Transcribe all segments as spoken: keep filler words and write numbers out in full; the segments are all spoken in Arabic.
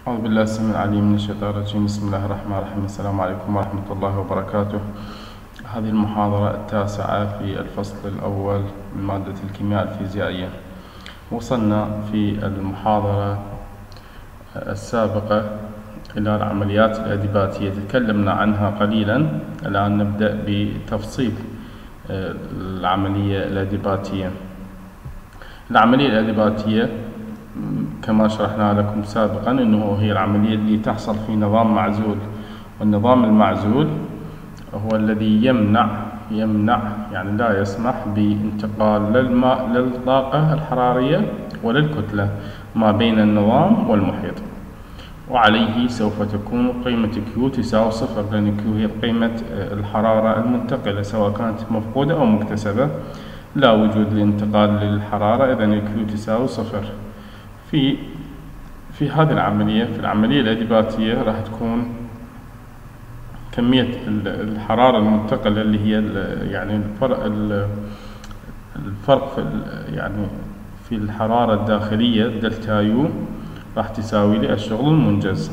أعوذ بالله السميع العليم من الشيطان الرجيم. بسم الله الرحمن الرحيم. السلام عليكم ورحمة الله وبركاته. هذه المحاضرة التاسعة في الفصل الأول من مادة الكيمياء الفيزيائية. وصلنا في المحاضرة السابقة إلى العمليات الأديباتية، تكلمنا عنها قليلا. الآن نبدأ بتفصيل العملية الأديباتية. العملية الأديباتية كما شرحنا لكم سابقا أنه هي العملية اللي تحصل في نظام معزول، والنظام المعزول هو الذي يمنع يمنع يعني لا يسمح بانتقال للماء للطاقة الحرارية وللكتلة ما بين النظام والمحيط، وعليه سوف تكون قيمة كيو تساوي صفر، لأن كيو هي قيمة الحرارة المنتقلة سواء كانت مفقودة أو مكتسبة. لا وجود لانتقال للحرارة، إذن الكيو تساوي صفر. في في هذه العملية في العملية الأديباتية راح تكون كمية الحرارة المنتقلة اللي هي يعني الفرق الفرق في يعني في الحرارة الداخلية دلتا يو راح تساوي لي الشغل المنجز.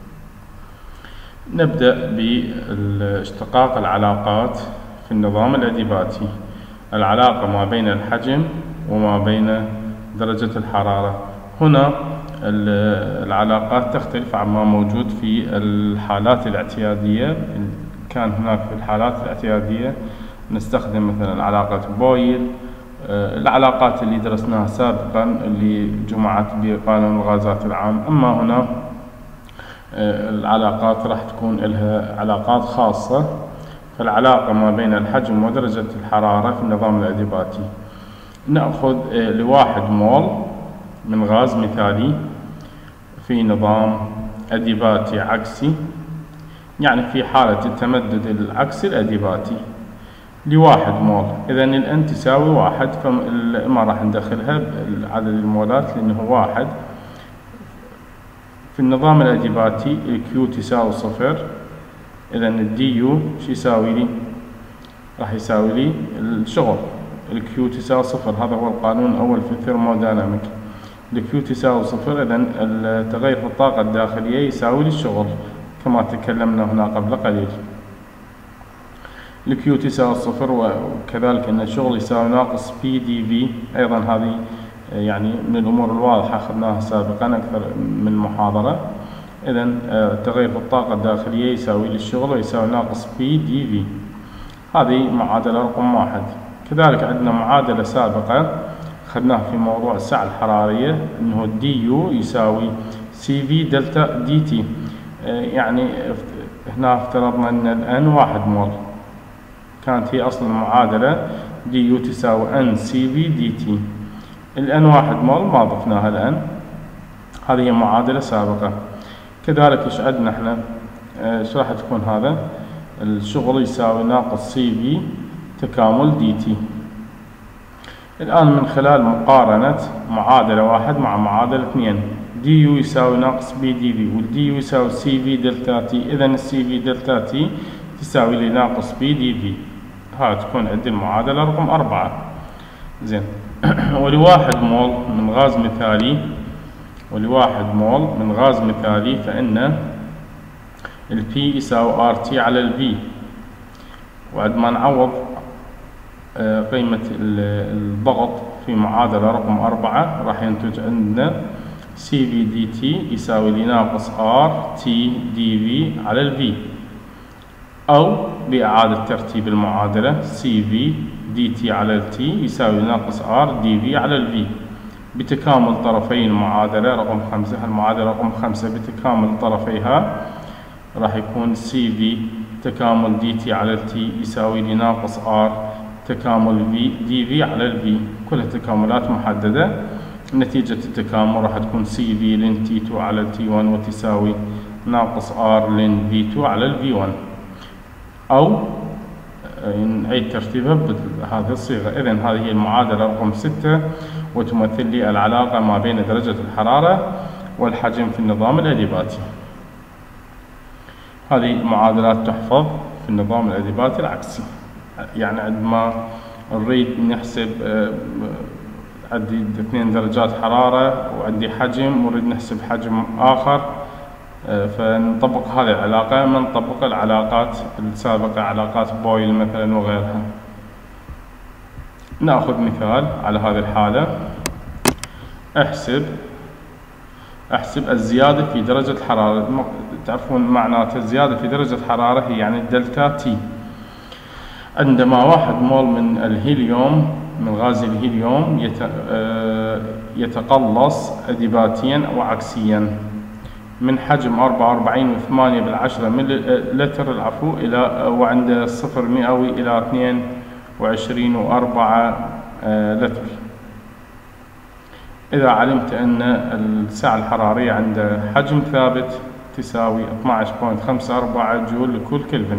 نبدأ باشتقاق العلاقات في النظام الأديباتي. العلاقة ما بين الحجم وما بين درجة الحرارة. هنا العلاقات تختلف عما موجود في الحالات الاعتيادية. كان هناك في الحالات الاعتيادية نستخدم مثلا علاقة بويل، العلاقات اللي درسناها سابقا اللي جمعت بقانون الغازات العام. أما هنا العلاقات راح تكون لها علاقات خاصة. فالعلاقة ما بين الحجم ودرجة الحرارة في النظام الأديباتي، نأخذ لواحد مول من غاز مثالي في نظام أديباتي عكسي، يعني في حالة التمدد العكسي الأديباتي لواحد مول. إذن الأن تساوي واحد، فما راح ندخلها بعدد المولات لأنه واحد. في النظام الأديباتي الكيو تساوي صفر، إذن الدي يو شو يساوي لي؟ راح يساوي لي الشغل. الكيو تساوي صفر، هذا هو القانون الأول في الثيرموديناميك. الكيو تساوي صفر، إذن التغير في الطاقة الداخلية يساوي لي الشغل كما تكلمنا هنا قبل قليل. الكيو تساوي صفر، وكذلك أن الشغل يساوي ناقص بي دي في. أيضا هذه يعني من الأمور الواضحة أخذناها سابقا أكثر من محاضرة. إذن تغير في الطاقة الداخلية يساوي لي الشغل ويساوي ناقص بي دي في. هذه معادلة رقم واحد. كذلك عندنا معادلة سابقة أخذناها في موضوع السعة الحرارية، أنه الدي يو يساوي سي في دلتا دي تي. يعني هنا افترضنا أن الان واحد مول، كانت هي أصل المعادلة دي يو تساوي ان سي في دي تي. الان واحد مول ما ضفناها الان، هذه هي معادلة سابقة. كذلك ايش عندنا احنا؟ ايش راح تكون هذا؟ الشغل يساوي ناقص سي في تكامل دي تي. الآن من خلال مقارنة معادلة واحد مع معادلة اثنين، دي يو يساوي ناقص بي دي في، والدي يو يساوي سي في دلتا تي. إذن السي في دلتا تي تساوي لي ناقص بي دي في. هاي تكون عندي المعادلة رقم أربعة. زين. ولواحد مول من غاز مثالي ولواحد مول من غاز مثالي فإن البي يساوي ار تي على الفي. وعند ما نعوض قيمة الضغط في معادلة رقم أربعة راح ينتج عندنا سي في دي تي يساوي لي ناقص ار تي دي في على الفي، أو بإعادة ترتيب المعادلة سي في دي تي على التي يساوي ناقص ار دي في على الفي بتكامل طرفي المعادلة رقم خمسة. المعادلة رقم خمسة بتكامل طرفيها راح يكون سي في تكامل دي تي على التي يساوي لي ناقص ار تكامل في دي في على الفي، كلها تكاملات محددة. نتيجة التكامل راح تكون سي في لين تي تو على التي واحد وتساوي ناقص ار لين في تو على الفي واحد، أو نعيد ترتيبها بهذه الصيغة. إذن هذه هي المعادلة رقم ستة، وتمثل لي العلاقة ما بين درجة الحرارة والحجم في النظام الأديباتي. هذه معادلات تحفظ في النظام الأديباتي العكسي. يعني عندما نريد نحسب عندي اثنين درجات حرارة وعندي حجم ونريد نحسب حجم آخر، فنطبق هذه العلاقة، ما نطبق العلاقات السابقة، علاقات بويل مثلا وغيرها. نأخذ مثال على هذه الحالة. احسب احسب الزيادة في درجة الحرارة. تعرفون معناته الزيادة في درجة الحرارة هي يعني الدلتا تي. عندما واحد مول من الهيليوم، من غاز الهيليوم، يتقلص أديباتيا أو عكسيا من حجم أربعة وأربعين فاصلة ثمانية بالعشرة مليلتر العفو إلى وعند صفر مئوي إلى اثنين وعشرين فاصلة أربعة لتر. إذا علمت أن السعة الحرارية عند حجم ثابت تساوي اثني عشر فاصلة خمسة أربعة جول لكل كلفن.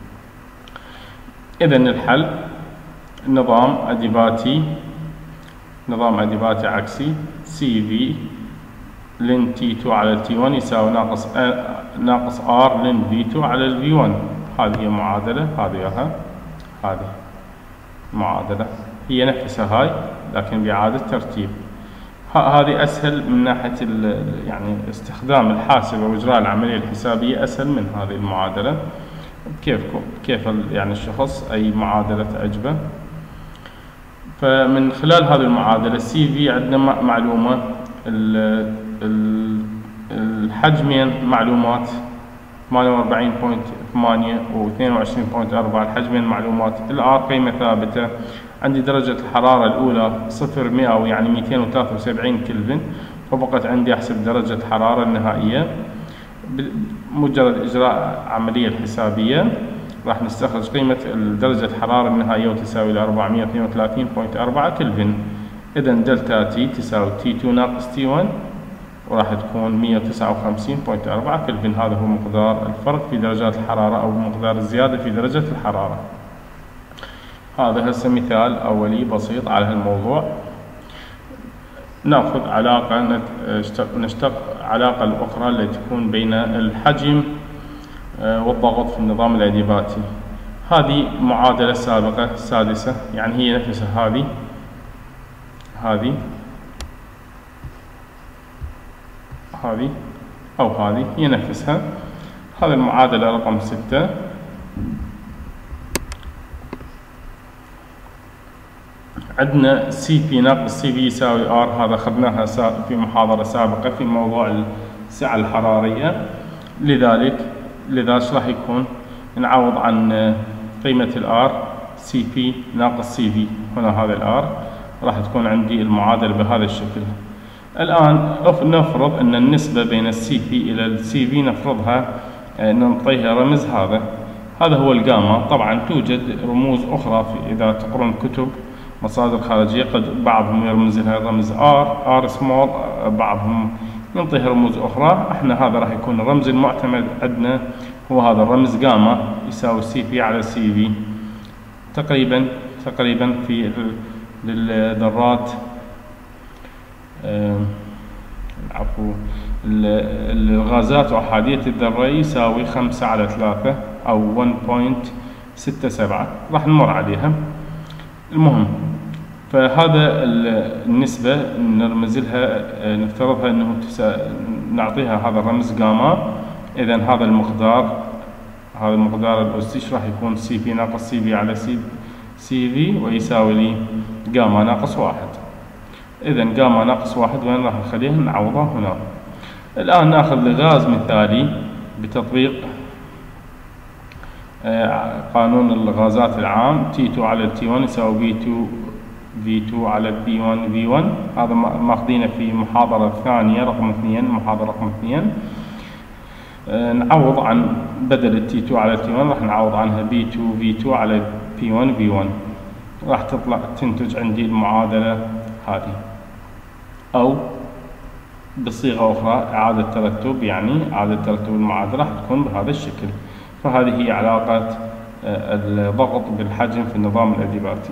إذن الحل نظام أديباتي، نظام أديباتي عكسي سي في لن تي تو على تي واحد يساوي ناقص ناقص ار لن في تو على الفي واحد. هذه هي معادلة، هذه هذه معادلة هي نفسها هاي لكن بإعادة ترتيب. هذه أسهل من ناحية يعني استخدام الحاسبة وإجراء العملية الحسابية، أسهل من هذه المعادلة. كيفكم كيف يعني الشخص أي معادلة تعجبه. فمن خلال هذه المعادلة سي في عندنا معلومة، الحجمين معلومات ثمانية وأربعين فاصلة ثمانية و اثنين وعشرين فاصلة أربعة، الحجمين معلومات. الآر قيمة ثابتة. عندي درجة الحرارة الأولى صفر مئوي يعني مئتين وثلاثة وسبعين كلفن، فبقت عندي أحسب درجة الحرارة النهائية. بمجرد إجراء عملية الحسابية راح نستخرج قيمة درجة الحرارة النهائية وتساوي أربعمئة واثنين وثلاثين فاصلة أربعة كلفن. إذا دلتا تي تساوي تي تو ناقص تي واحد وراح تكون مئة وتسعة وخمسين فاصلة أربعة كلفن. هذا هو مقدار الفرق في درجات الحرارة أو مقدار الزيادة في درجة الحرارة. هذا هسه مثال أولي بسيط على هالموضوع. نأخذ علاقة نشتق علاقة الأخرى التي تكون بين الحجم والضغط في النظام الأديباتي. هذه معادلة سابقة سادسة، يعني هي نفسها هذه هذه هذه أو هذه هي نفسها. هذه المعادلة رقم ستة. عندنا سي بي ناقص سي في يساوي ار، هذا أخذناها في محاضرة سابقة في موضوع السعة الحرارية. لذلك لذا ايش راح يكون؟ نعوض عن قيمة الار سي بي ناقص سي في، هنا هذا الار راح تكون عندي المعادلة بهذا الشكل. الآن نفرض أن النسبة بين السي بي إلى السي في نفرضها نعطيها رمز. هذا هذا هو الجاما. طبعا توجد رموز أخرى في إذا تقرون كتب مصادر خارجية، قد بعضهم يرمز لها رمز ار ار سمول، بعضهم ينطيها رموز أخرى. احنا هذا راح يكون الرمز المعتمد عندنا هو هذا الرمز جاما يساوي سي بي على سي في. تقريبا تقريبا في للذرات عفوا الغازات أحادية الذرة يساوي خمسة على ثلاثة أو واحد فاصلة ستة سبعة، راح نمر عليها. المهم فهذا النسبة نرمز لها، نفترضها أنه نعطيها هذا الرمز جاما. إذا هذا المقدار هذا المقدار الأسيش راح يكون سي بي ناقص سي في على سي سي في ويساوي لي جاما ناقص واحد. إذا جاما ناقص واحد وين راح نخليها؟ نعوضها هنا. الآن ناخذ لغاز مثالي بتطبيق قانون الغازات العام تي تو على تي واحد يساوي بي تو في تو على بي واحد في واحد. هذا ماخذينه في محاضرة ثانية رقم اثنين، محاضرة رقم اثنين. نعوض عن بدل التي تو على تي واحد راح نعوض عنها بي تو في تو على بي واحد في واحد، راح تطلع تنتج عندي المعادلة هذه. أو بصيغة أخرى إعادة ترتب، يعني إعادة ترتب المعادلة راح تكون بهذا الشكل. فهذه هي علاقة الضغط بالحجم في النظام الأديباتي.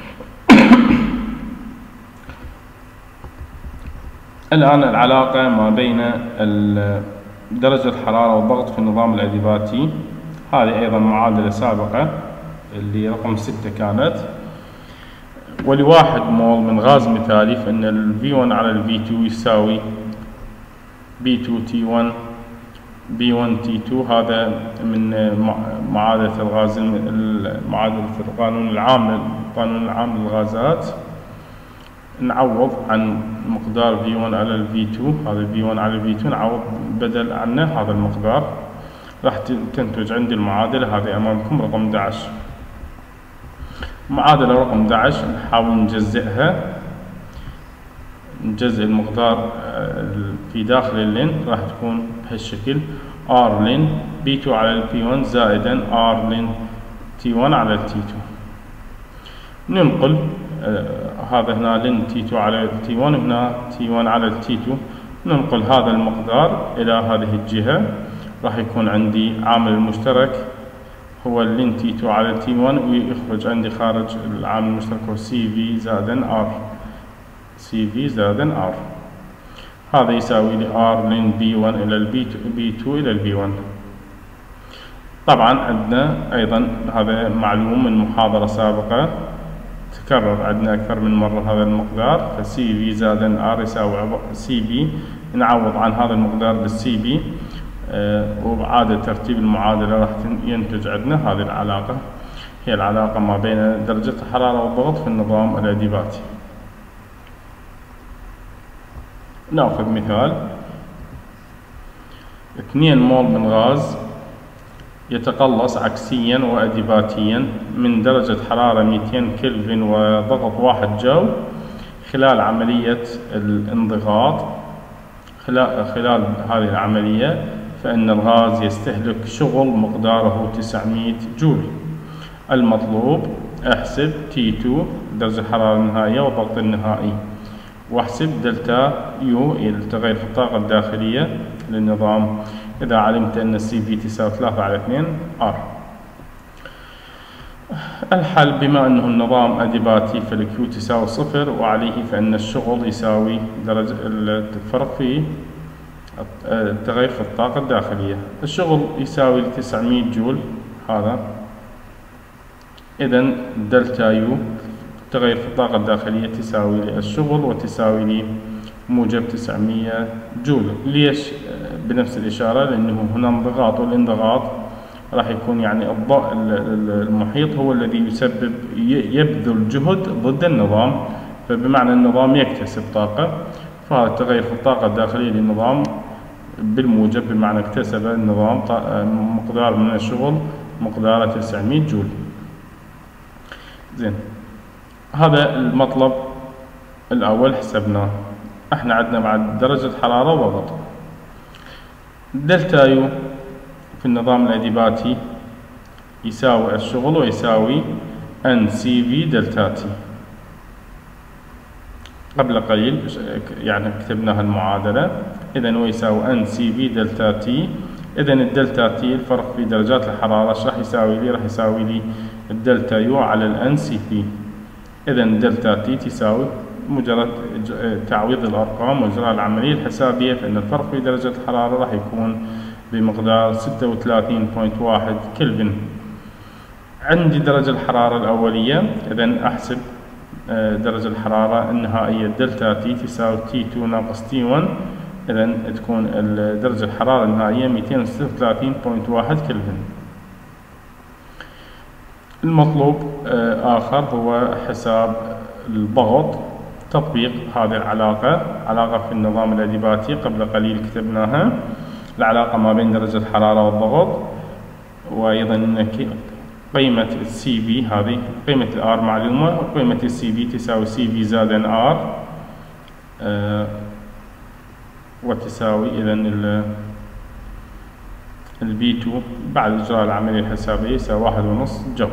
الآن العلاقة ما بين درجة الحرارة والضغط في النظام الأديباتي، هذه أيضا معادلة سابقة اللي رقم ستة كانت. ولواحد مول من غاز مثالي فإن ال في واحد على ال في اثنين يساوي بي تو تي واحد بي واحد تي اثنين، هذا من معادلة الغاز، معادلة القانون العام القانون العام للغازات. نعوض عن مقدار في واحد على ال في اثنين، هذا في واحد على في اثنين نعوض بدل عنه هذا المقدار، راح تنتج عندي المعادلة هذه أمامكم رقم أحد عشر. معادلة رقم أحد عشر نحاول نجزئها، نجزئ المقدار في داخل اللين، راح تكون بهالشكل R لين بي اثنين على البي واحد زائدا R لين تي واحد على التي اثنين. ننقل آه هذا هنا لين تي اثنين على تي واحد، هنا تي واحد على التي اثنين، ننقل هذا المقدار إلى هذه الجهة، راح يكون عندي عامل المشترك هو لين تي اثنين على تي واحد، ويخرج عندي خارج العامل المشترك هو سي في زائدا R، سي في زائدا R. هذا يساوي لي R لين بي واحد إلى البي اثنين إلى البي واحد. طبعا عندنا أيضا هذا معلوم من محاضرة سابقة، تكرر عندنا أكثر من مرة هذا المقدار، فسي في زائدا R يساوي سي بي، نعوض عن هذا المقدار بالسي بي، آه وبعادة ترتيب المعادلة راح ينتج عندنا هذه العلاقة، هي العلاقة ما بين درجة الحرارة والضغط في النظام الأديباتي. نأخذ مثال، اثنين مول من غاز يتقلص عكسيا وأديباتيا من درجة حرارة مئتين كلفن وضغط واحد جو خلال عملية الانضغاط. خلال هذه العملية فإن الغاز يستهلك شغل مقداره تسعمئة جول. المطلوب احسب تي اثنين درجة الحرارة النهائية والضغط النهائي، واحسب دلتا يو التغير في الطاقة الداخلية للنظام إذا علمت أن السي في تساوي ثلاثة على اثنين آر. الحل، بما أنه النظام أديباتي فالكيو تساوي صفر، وعليه فإن الشغل يساوي درجة الفرق في التغير في الطاقة الداخلية. الشغل يساوي تسعمئة جول هذا، إذن دلتا يو التغير في الطاقة الداخلية تساوي لي الشغل وتساوي لي موجب تسعمئة جول. ليش بنفس الإشارة؟ لأنه هنا انضغاط، والانضغاط راح يكون يعني الضوء المحيط هو الذي يسبب يبذل جهد ضد النظام، فبمعنى النظام يكتسب طاقة، فهذا التغير في الطاقة الداخلية للنظام بالموجب، بمعنى اكتسب النظام مقدار من الشغل مقداره تسعمئة جول. زين، هذا المطلب الأول حسبناه. احنا عندنا بعد درجة حرارة وضغط. دلتا يو في النظام الأديباتي يساوي الشغل ويساوي ان سي في دلتا تي. قبل قليل يعني كتبنا المعادلة، إذن هو يساوي ان سي في دلتا تي. إذن الدلتا تي الفرق في درجات الحرارة ايش راح يساوي لي؟ راح يساوي لي الدلتا يو على الان سي في. إذن دلتا تي تساوي مجرد تعويض الأرقام وإجراء العملية الحسابية، فإن الفرق في درجة الحرارة راح يكون بمقدار ستة وثلاثين فاصلة واحد كلفن. عندي درجة الحرارة الأولية، إذن أحسب درجة الحرارة النهائية دلتا تي تساوي تي اثنين ناقص تي واحد، إذن تكون درجة الحرارة النهائية مئتين وستة وثلاثين فاصلة واحد كلفن. المطلوب آخر هو حساب الضغط، تطبيق هذه العلاقة، علاقة في النظام الأديباتي قبل قليل كتبناها، العلاقة ما بين درجة الحرارة والضغط، وأيضا قيمة السي في، هذه قيمة الآر معلومة، وقيمة السي في تساوي سي في زائدا آر، آه وتساوي إذن البي اثنين بعد إجراء العملية الحسابية يساوي واحد ونص جو.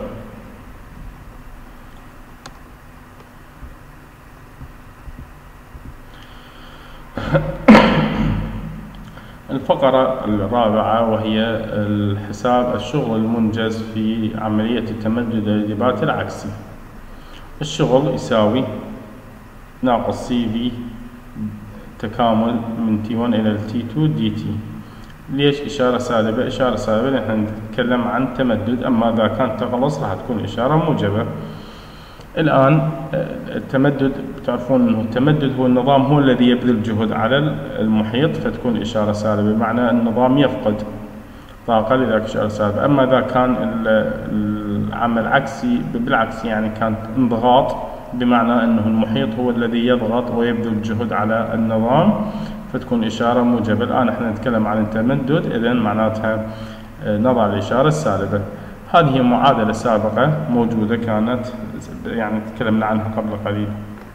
الفقرة الرابعة وهي الحساب الشغل المنجز في عملية التمدد الأديباتي العكسي. الشغل يساوي ناقص سي في تكامل من تي واحد إلى تي اثنين دي تي. ليش إشارة سالبة؟ إشارة سالبة لأن نحن نتكلم عن تمدد، أما إذا كان تقلص راح تكون إشارة موجبة. الآن التمدد، تعرفون أنه التمدد هو النظام هو الذي يبذل جهد على المحيط، فتكون إشارة سالبة، بمعنى النظام يفقد طاقة لذلك إشارة سالبة. أما إذا كان العمل عكسي بالعكس، يعني كان انضغاط، بمعنى أنه المحيط هو الذي يضغط ويبذل جهد على النظام، فتكون إشارة موجبة. الآن احنا نتكلم عن التمدد، إذن معناتها نضع الإشارة السالبة. هذه معادلة سابقة موجودة كانت، يعني تكلمنا عنها قبل قليل.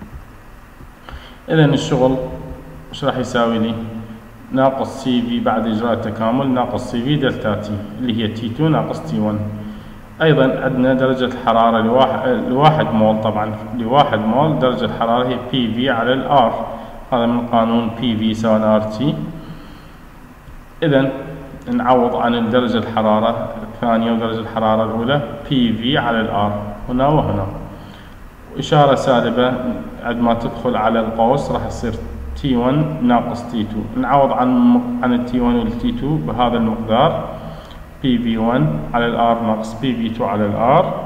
إذن الشغل ايش راح يساوي لي؟ ناقص سي في بعد إجراء التكامل ناقص سي في دلتا تي اللي هي تي اثنين ناقص تي واحد. أيضا عندنا درجة الحرارة لواحد, لواحد مول، طبعا لواحد مول درجة الحرارة هي بي في على الآر، هذا من قانون بي في يساوي ار تي. إذن نعوض عن درجة الحرارة الثانية ودرجة الحرارة الأولى بي في على الآر هنا وهنا، إشارة سالبة عندما تدخل على القوس راح تصير تي واحد ناقص تي اثنين. نعوض عن عن التي واحد والتي اثنين بهذا المقدار بي في واحد على الآر ناقص بي في اثنين على الآر.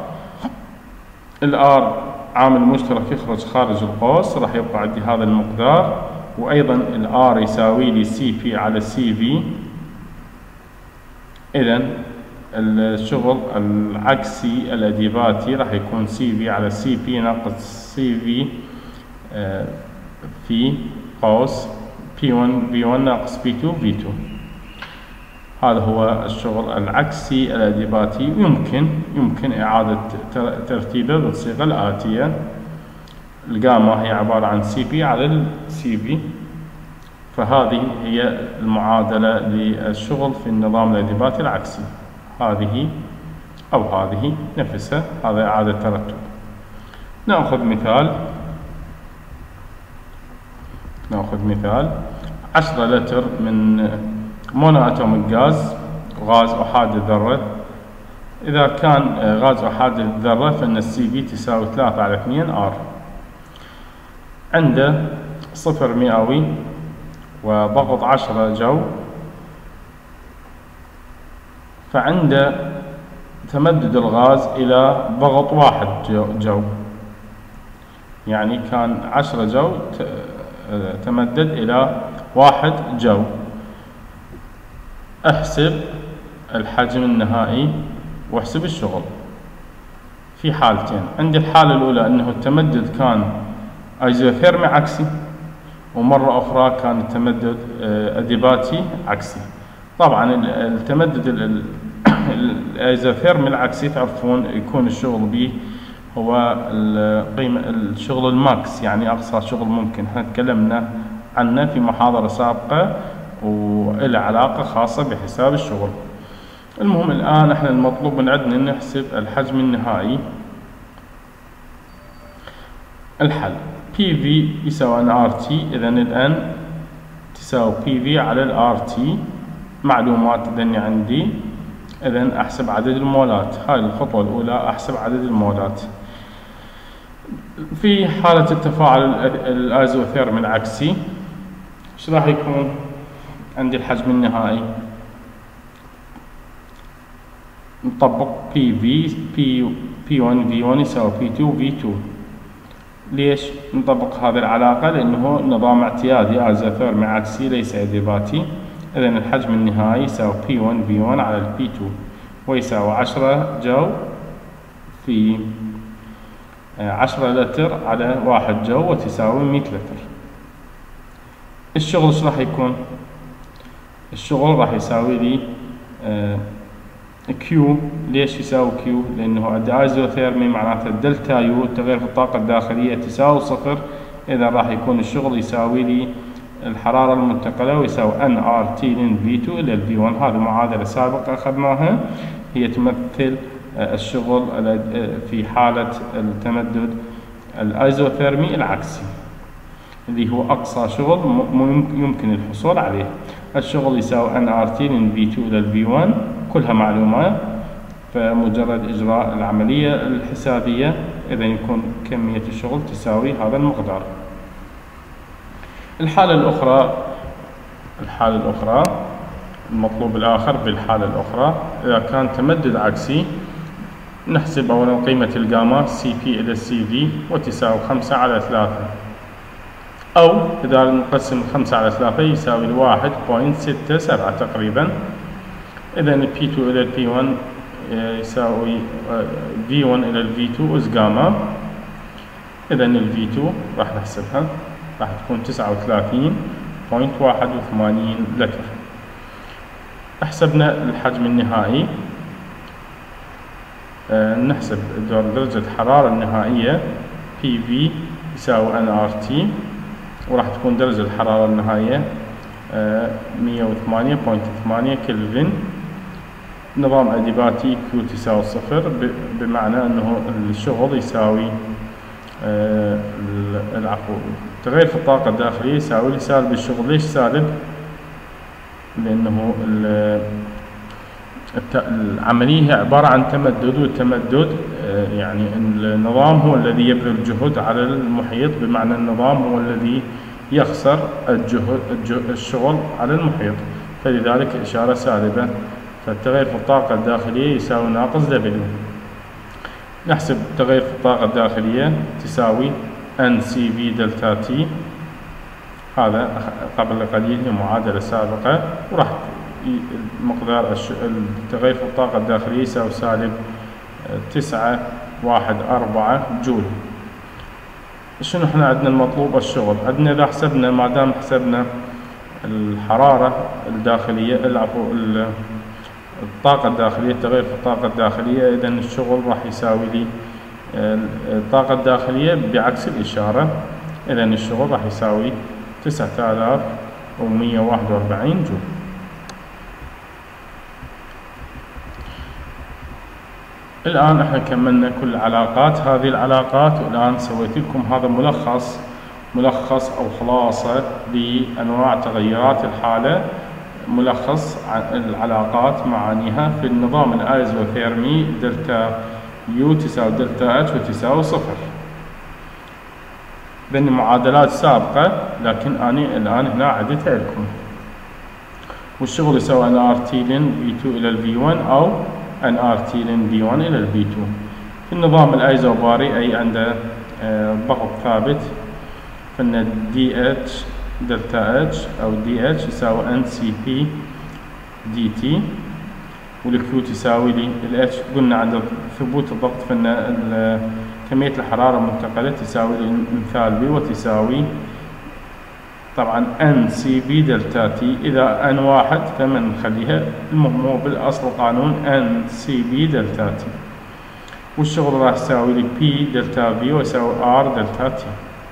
الآر عامل مشترك يخرج خارج القوس، راح يبقى عندي هذا المقدار، وأيضا الآر يساوي لي سي في على سي في. إذن الشغل العكسي الأديباتي راح يكون سي في على سي بي ناقص سي في آه في قوس بي واحد في واحد ناقص بي اثنين في اثنين. هذا هو الشغل العكسي الأديباتي، ويمكن يمكن إعادة ترتيبه بالصيغة الآتية. الجاما هي عبارة عن سي بي على السي في، فهذه هي المعادلة للشغل في النظام الأديباتي العكسي، هذه أو هذه نفسها، هذا إعادة ترتب. نأخذ مثال نأخذ مثال عشرة لتر من مونو أتوميك غاز، غاز أحاد الذرة. إذا كان غاز أحاد الذرة فإن السي في تساوي ثلاثة على اثنين آر. عنده صفر مئوي وضغط عشرة جو، فعنده تمدد الغاز إلى ضغط واحد جو, جو. يعني كان عشرة جو تمدد إلى واحد جو. احسب الحجم النهائي واحسب الشغل في حالتين. عندي الحالة الأولى أنه التمدد كان ايزوثيرمي عكسي، ومرة أخرى كان التمدد أديباتي عكسي. طبعا التمدد الايزوثيرمي العكسي تعرفون يكون الشغل به هو القيمة الشغل الماكس، يعني أقصى شغل ممكن. احنا تكلمنا عنه في محاضرة سابقة وإلى علاقة خاصة بحساب الشغل. المهم الآن احنا المطلوب من عندنا نحسب الحجم النهائي. الحل بي في يساوي ان ار تي، إذا الان تساوي بي في على الار تي. معلومات إذن عندي، إذا أحسب عدد المولات. هاي الخطوة الأولى، أحسب عدد المولات. في حالة التفاعل الأيزوثيرمي العكسي ايش راح يكون عندي الحجم النهائي؟ نطبق بي في بي بي واحد في واحد يساوي بي اثنين في اثنين. ليش نطبق هذه العلاقة؟ لأنه نظام اعتيادي ايزوثيرمي عكسي ليس أديباتي. إذا الحجم النهائي يساوي بي واحد في واحد على البي اثنين، ويساوي عشرة جو في عشرة لتر على واحد جو، وتساوي مئة لتر. الشغل ايش راح يكون؟ الشغل راح يساوي لي آه كيو. ليش يساوي كيو؟ لأنه عندي ايزوثيرمي، معناته الدلتا يو التغير في الطاقة الداخلية تساوي صفر. إذا راح يكون الشغل يساوي لي الحرارة المنتقلة، ويساوي ان ار تي من في اثنين إلى الفي واحد. هذه معادلة سابقة أخذناها، هي تمثل الشغل في حالة التمدد الايزوثيرمي العكسي، اللي هو أقصى شغل يمكن الحصول عليه. الشغل يساوي ان ار تي من في اثنين إلى الفي واحد، كلها معلومات، فمجرد إجراء العملية الحسابية إذا يكون كمية الشغل تساوي هذا المقدار. الحالة الأخرى الحالة الأخرى المطلوب الآخر بالحالة الأخرى، إذا كان تمدد عكسي نحسب أولا قيمة الجاما سي بي إلى سي في وتساوي خمسة على ثلاثة، أو إذا نقسم خمسة على ثلاثة يساوي واحد بوينت ستة سبعة تقريبا. إذا بي تو إلى بي ون يساوي في ون إلى في تو أس جاما. إذا الفي تو راح نحسبها، راح تكون تسعة وثلاثين بوينت واحد وثمانين لتر. حسبنا الحجم النهائي، أه نحسب درجة الحرارة النهائية بي في يساوي ان ار تي، وراح تكون درجة الحرارة النهائية أه مية وثمانية بوينت ثمانية كلفن. نظام أديباتي كيو تساوي صفر، بمعنى أنه الشغل يساوي أه العفو تغير في الطاقة الداخلية يساوي سالب الشغل. ليش سالب؟ لأنه العملية عبارة عن تمدد، والتمدد يعني النظام هو الذي يبذل جهد على المحيط، بمعنى النظام هو الذي يخسر الجهد الشغل على المحيط، فلذلك إشارة سالبة. فالتغير في الطاقة الداخلية يساوي ناقص دبليو. نحسب التغير في الطاقة الداخلية تساوي ان سي في دلتا تي، هذا قبل قليل هي معادلة سابقة، وراح مقدار التغير في الطاقة الداخلية يساوي سالب تسعة واحد أربعة جول. شنو احنا عندنا المطلوب الشغل؟ عندنا إذا حسبنا، ما دام حسبنا الحرارة الداخلية العفو الطاقة الداخلية، التغير في الطاقة الداخلية، إذا الشغل راح يساوي لي الطاقة الداخلية بعكس الإشارة. إذا الشغل راح يساوي تسعة آلاف ومية واحد وأربعين جول. الآن احنا كملنا كل العلاقات، هذه العلاقات، والآن سويت لكم هذا ملخص ملخص أو خلاصة لأنواع تغيرات الحالة، ملخص عن العلاقات معانيها في النظام الآيزوثيرمي. دلتا يو تساوي دلتا اتش وتساوي صفر. بين المعادلات سابقة، لكن أنا الآن هنا عدتها لكم. والشغل يساوي ان ار تي لين في تو إلى الفي ون، أو ان ار تي لين في ون إلى الفي تو. في النظام الأيزوباري أي عنده ضغط ثابت، فإن دي اتش دلتا اتش أو دي اتش يساوي ان سي بي دي تي، والكيو تساوي لي الاتش. قلنا عند ثبوت الضغط فإن كمية الحرارة المنتقلة تساوي مثال بي، وتساوي طبعا ان سي بي دلتا تي. إذا ان واحد فمن نخليها، المهم هو بالأصل قانون ان سي بي دلتا تي. والشغل راح يساوي لي بي دلتا في ويساوي ار دلتا تي.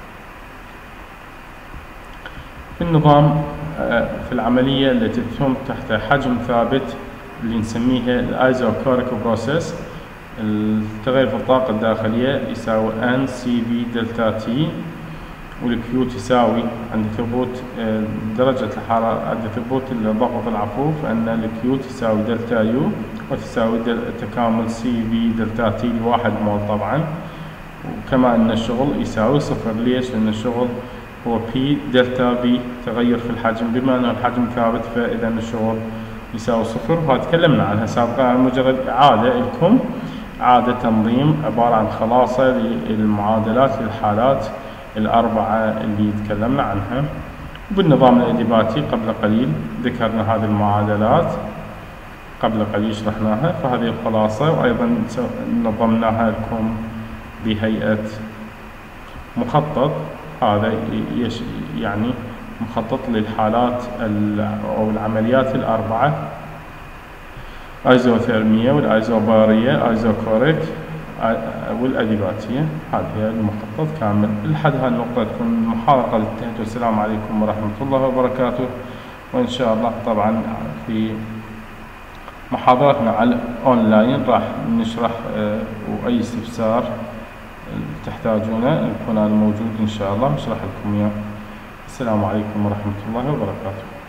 في النظام في العملية التي تتم تحت حجم ثابت اللي نسميها الايزوكوريك بروسيس، التغير في الطاقة الداخلية يساوي ان سي في دلتا تي، والكيو تساوي عند ثبوت درجة الحرارة عند ثبوت الضغط العفو، فإن الكيو تساوي دلتا يو وتساوي تكامل سي في دلتا تي لواحد مول طبعا. وكما أن الشغل يساوي صفر. ليش؟ لأن الشغل هو بي دلتا في تغير في الحجم، بما أن الحجم ثابت فإذا الشغل يساوي صفر. وهذا تكلمنا عنها سابقا، مجرد إعادة لكم، إعادة تنظيم عبارة عن خلاصة للمعادلات للحالات الأربعة اللي تكلمنا عنها. بالنظام الأديباتي قبل قليل ذكرنا هذه المعادلات، قبل قليل شرحناها، فهذه الخلاصة، وأيضا نظمناها لكم بهيئة مخطط. هذا يعني مخطط للحالات أو العمليات الأربعة، ايزوثيرمية والايزوبارية ايزوكوريك والأديباتية. هذا هي المخطط كامل. لحد هذه النقطة تكون المحاضرة قد انتهت، والسلام عليكم ورحمة الله وبركاته. وإن شاء الله طبعا في محاضراتنا على الأونلاين راح نشرح وأي استفسار تحتاجونه نكون أنا موجود إن شاء الله نشرح لكم إياه. السلام عليكم ورحمة الله وبركاته.